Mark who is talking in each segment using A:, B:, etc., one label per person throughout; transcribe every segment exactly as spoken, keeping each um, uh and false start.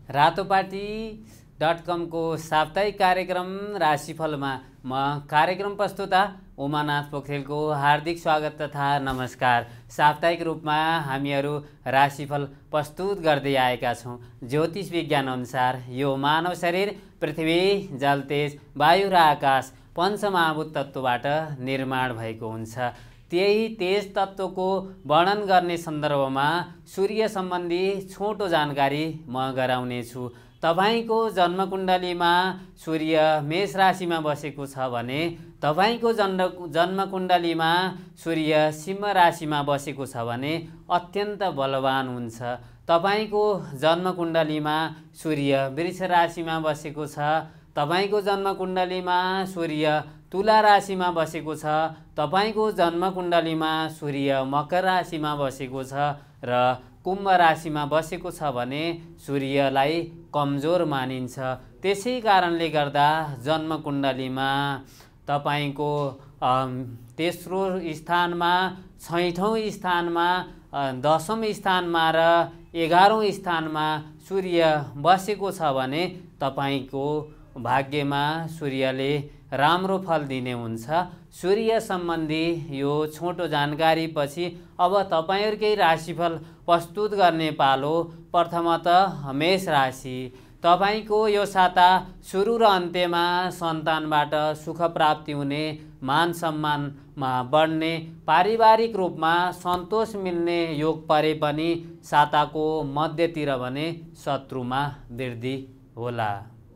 A: Ratopati dot कम को साप्ताहिक कार्यक्रम राशिफलमा म कार्यक्रम प्रस्तुता उमानाथ पोखरेलको हार्दिक स्वागत तथा नमस्कार। साप्ताहिक रूपमा हामीहरू राशिफल प्रस्तुत गर्दै आएका छौँ। ज्योतिष विज्ञान अनुसार यो मानव शरीर पृथ्वी, जल, तेज, वायु र आकाश पञ्चमहाभूत तत्त्वबाट निर्माण भएको हुन्छ। त्यही तेज तत्त्वको वर्णन गर्ने सन्दर्भमा सूर्य सम्बन्धी छोटो जानकारी म गराउने छु। तपाईको जन्मकुण्डलीमा सूर्य मेष राशिमा बसेको छ भने तपाईको जन्म जन्मकुण्डलीमा सूर्य सिंह राशिमा बसेको छ भने अत्यन्त बलवान हुन्छ। तपाईको जन्मकुण्डलीमा सूर्य वृष राशिमा बसेको छ, तपाईको जन्मकुण्डलीमा सूर्य तुला राशिमा बसेको छ, तपाईको जन्मकुण्डलीमा सूर्य मकर राशिमा बसेको छ र कुम्भ राशिमा बसेको छ भने सूर्यलाई कमजोर मानिन्छ। त्यसै कारणले गर्दा जन्मकुण्डलीमा तपाईको तेस्रो स्थानमा, छैठौँ स्थानमा, दशौँ स्थानमा र एघारौँ स्थानमा सूर्य बसेको छ भने तपाईको भाग्यमा सूर्यले राम्रो फल दिने हुन्छ। सूर्य सम्बन्धी यो छोटो जानकारी पछि अब तपाईहरुकै राशिफल प्रस्तुत गर्ने पालो। प्रथमतः मेष राशि। तपाईको यो साता सुरु र अन्त्यमा सन्तानबाट सुख प्राप्ति हुने, मान सम्मानमा बढ्ने, पारिवारिक रूपमा सन्तोष मिल्ने योग परे पनि साताको मध्यतिर भने शत्रुमा वृद्धि होला।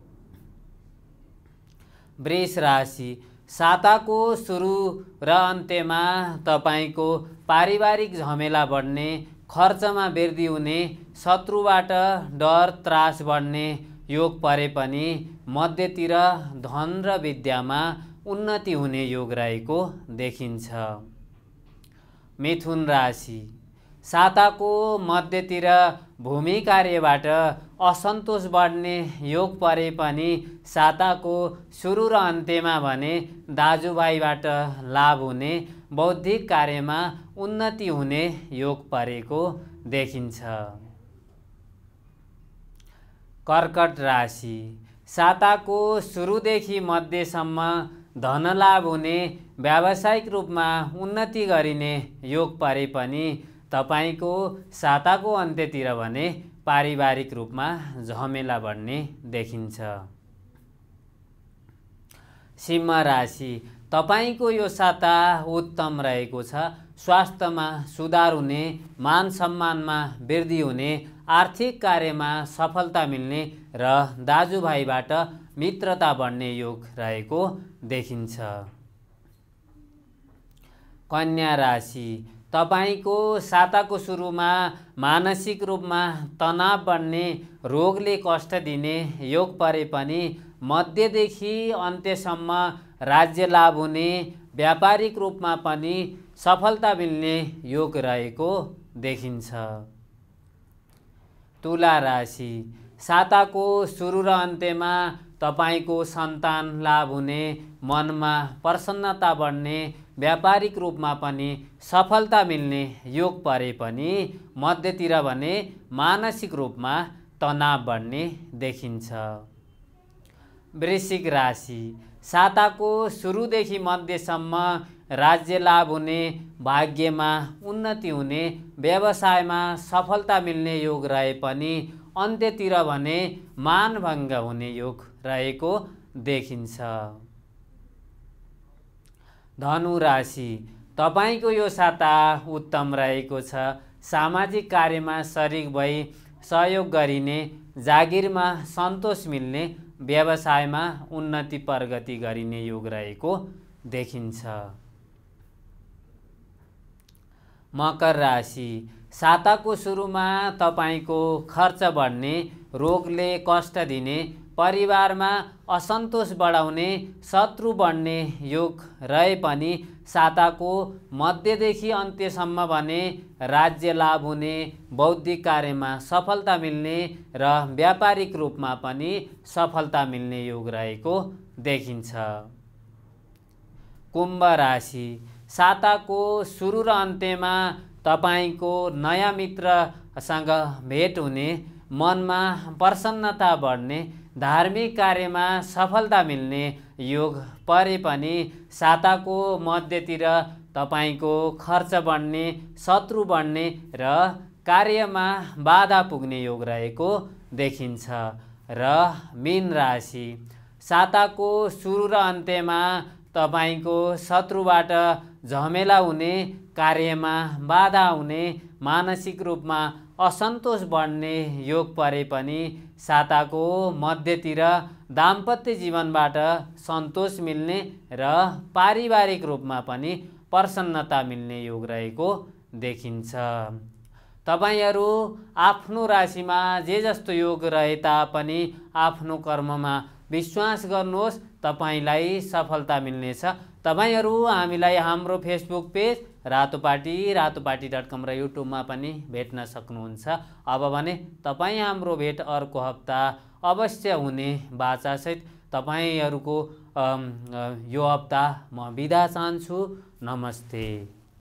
A: वृष राशि। साताको सुरु र अन्त्यमा तपाईको पारिवारिक झमेला बढ्ने, खर्चमा वृद्धि हुने, शत्रुबाट डर त्रास बढ्ने योग परे पनि मध्यतिर धन र विद्यामा उन्नति हुने योग रहेको देखिन्छ। मिथुन राशि। साताको मध्यतिर भूमि कार्यबाट असन्तोष बढ्ने योग परे पनि साताको सुरु र अन्त्यमा भने दाजुभाइबाट लाभ हुने, बौद्धिक कार्यमा उन्नति हुने योग परेको देखिन्छ। कर्कट राशि। साताको सुरुदेखि मध्यसम्म धनलाभ हुने, व्यावसायिक रूपमा उन्नति गरिने योग परे पनि तपाईको साताको अन्त्यतिर भने पारिवारिक रूपमा झमेला बढ्ने देखिन्छ। सिंह राशि। तपाईको यो साता उत्तम रहेको छ। स्वास्थ्यमा सुधार हुने, मान सम्मानमा वृद्धि हुने, आर्थिक कार्यमा सफलता मिल्ने र दाजुभाइबाट मित्रता बढ्ने योग रहेको देखिन्छ। कन्या राशि। तपाईको साताको सुरुमा मानसिक रूपमा तनाव बढ्ने, रोगले कष्ट दिने योग परे पनि मध्यदेखि अन्त्यसम्म राज्य लाभ हुने, व्यापारिक रूपमा पनि सफलता मिल्ने योग रहेको देखिन्छ। तुला राशि। साताको सुरु र अन्त्यमा तपाईको सन्तान लाभ हुने, मनमा प्रसन्नता बढ्ने, व्यापारिक रूपमा पनि सफलता मिल्ने योग परे पनि मध्यतिर भने मानसिक रूपमा तनाव बढ्ने देखिन्छ। वृश्चिक राशि। साताको सुरुदेखि मध्यसम्म राज्य लाभ हुने, भाग्यमा उन्नति हुने, व्यवसायमा सफलता मिल्ने योग रहे पनि अन्त्यतिर भने मानभङ्ग हुने योग रहेको देखिन्छ। धनु राशि। तपाईको यो साता उत्तम रहेको छ। सामाजिक कार्यमा शरीक भई सहयोग गरिने, जागिरमा सन्तोष मिल्ने, व्यवसायमा उन्नति प्रगति गरिने योग रहेको देखिन्छ। मकर राशि। साताको सुरुमा तपाईको खर्च बढ्ने, रोगले कष्ट दिने, परिवारमा असन्तोष बढाउने, शत्रु बढ्ने योग रहे पनि साताको मध्यदेखि अन्त्यसम्म भने राज्य लाभ हुने, बौद्धिक कार्यमा सफलता मिल्ने र व्यापारिक रूपमा पनि सफलता मिल्ने योग रहेको देखिन्छ। कुम्भ राशि। साताको सुरु र अन्त्यमा तपाईको नयाँ मित्रसँग भेट हुने, मनमा प्रसन्नता बढ्ने, धार्मिक कार्यमा सफलता मिल्ने योग परे पनि साताको मध्यतिर तपाईँको खर्च बढ्ने, शत्रु बढ्ने र कार्यमा बाधा पुग्ने योग रहेको देखिन्छ। र मीन राशि, साताको सुरु र अन्त्यमा तपाईँको शत्रुबाट झमेला हुने, कार्यमा बाधा हुने, मानसिक रूपमा असन्तोष बढ्ने योग परे पनि साताको मध्यतिर दाम्पत्य जीवनबाट सन्तोष मिल्ने र पारिवारिक रूपमा पनि प्रसन्नता मिल्ने योग रहेको देखिन्छ। तपाईहरू आफ्नो राशिमा जे जस्तो योग रहे तापनि आफ्नो कर्ममा विश्वास गर्नुहोस्, तपाईलाई सफलता मिल्नेछ। तपाईहरू हामीलाई हाम्रो Facebook page Ratopati Ratopati dot com र युट्युबमा पनि भेट्न सक्नुहुन्छ। अब भने तपाईँ हाम्रो भेट अर्को हप्ता अवश्य हुने बाचासहित तपाईहरूको यो हप्ता म बिदा चाहन्छु। नमस्ते।